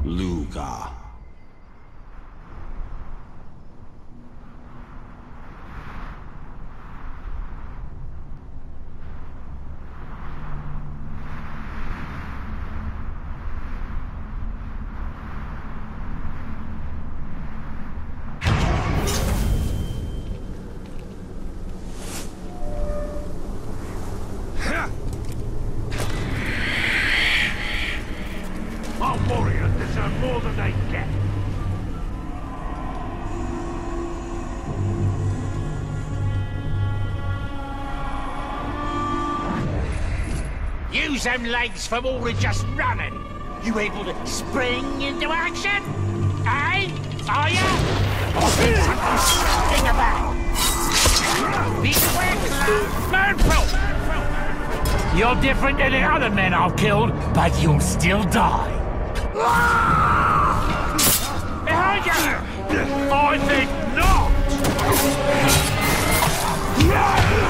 Luga. Our warriors deserve more than they get. Use them legs for more than just running. You able to spring into action? Eh? Are ya? Or did something sting about? Be quick, lad! Manfred! You're different than the other men I've killed, but you'll still die. Behind you! I think not!